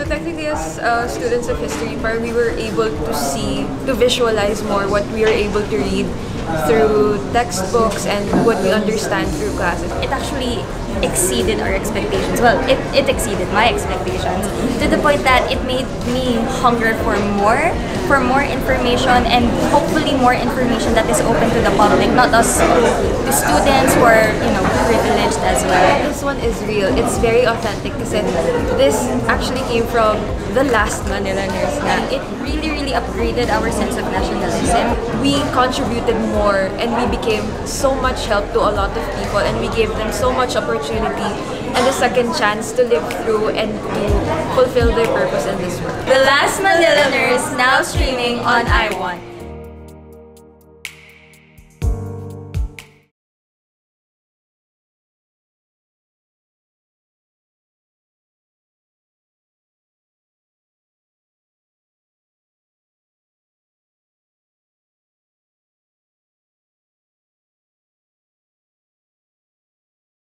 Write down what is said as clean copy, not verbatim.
technically as students of history, we were able to see, to visualize more what we are able to read through textbooks and what we understand through classes. It actually exceeded our expectations. Well, it exceeded my expectations to the point that it made me hunger for more information, and hopefully more information that is open to the public, not us to students who are, privileged as well. This one is real. It's very authentic kasi this actually came from the last Manilaners na It really upgraded our sense of nationalism. we contributed more and we became so much help to a lot of people, and we gave them so much opportunity and a second chance to live through and to fulfill their purpose in this world. The Last Manilaners, now streaming on iWant.